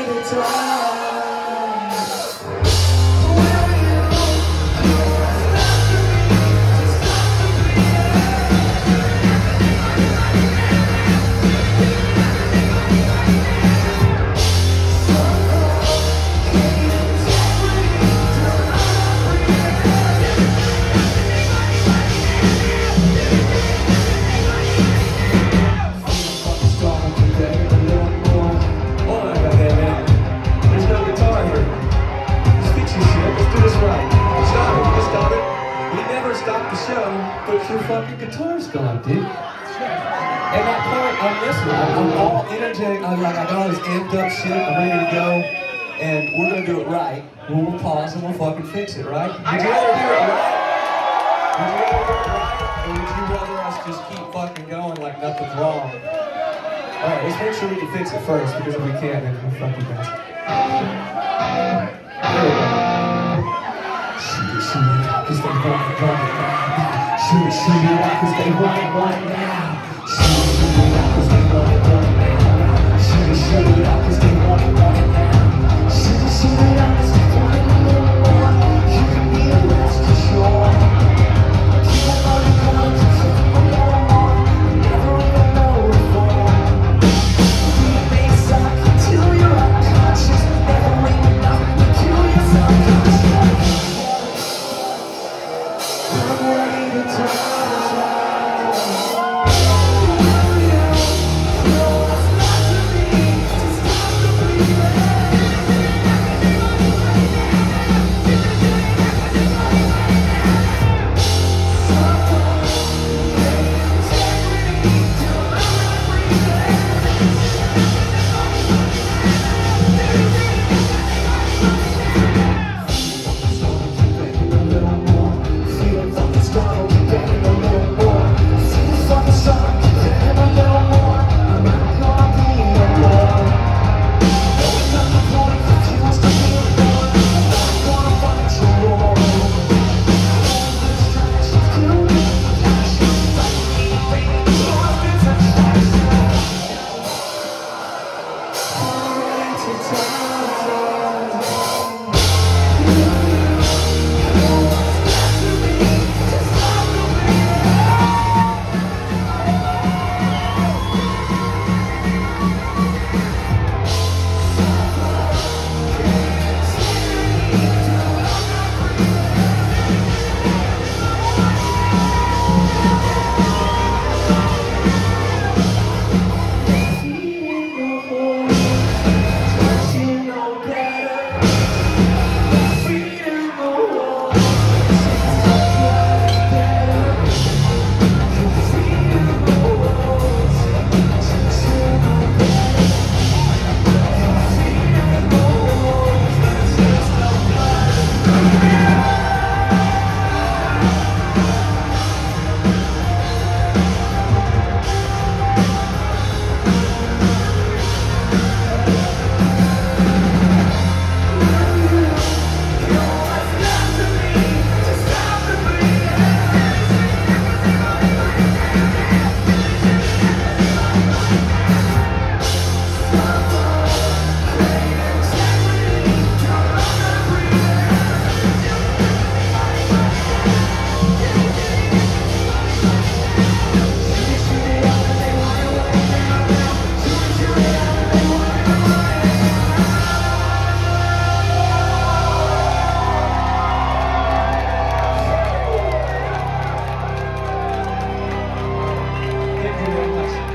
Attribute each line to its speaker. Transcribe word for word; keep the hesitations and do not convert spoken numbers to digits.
Speaker 1: But your fucking guitar's gone, dude. And that part on this one, I'm all energetic. I'm like, I got all this amped up shit. I'm ready to go. And we're gonna do it right. We'll, we'll pause and we'll fucking fix it, right? Would you rather do it right? Would you rather do it right? Or would you rather us just keep fucking going like nothing's wrong? Alright, let's make sure we can fix it first, because if we can't, then we'll fucking mess it. There we go. Shoot it, shoot it, cause they want it, want it now. Shoot it, shoot it out, cause they want it, want it now. Shoot it, shoot it out, cause they want it, want it now. Shoot it, shoot it out, cause they want it, want it now. Shoot it, shoot it out, cause they want it a little more. You can be the rest assured. Keep on running, running, keep on more, more. Never even know before. We may suck until you're unconscious. Never wake up until you're subconscious. I'm ready to turn. Thank you very much.